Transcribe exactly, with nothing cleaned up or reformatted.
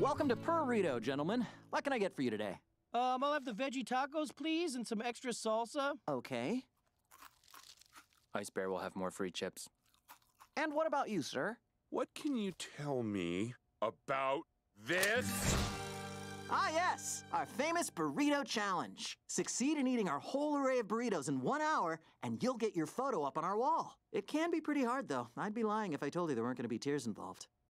Welcome to Purrito, gentlemen. What can I get for you today? Um, I'll have the veggie tacos, please, and some extra salsa. Okay. Ice Bear will have more free chips. And what about you, sir? What can you tell me about this? Ah, yes, our famous Burrito Challenge. Succeed in eating our whole array of burritos in one hour, and you'll get your photo up on our wall. It can be pretty hard, though. I'd be lying if I told you there weren't going to be tears involved.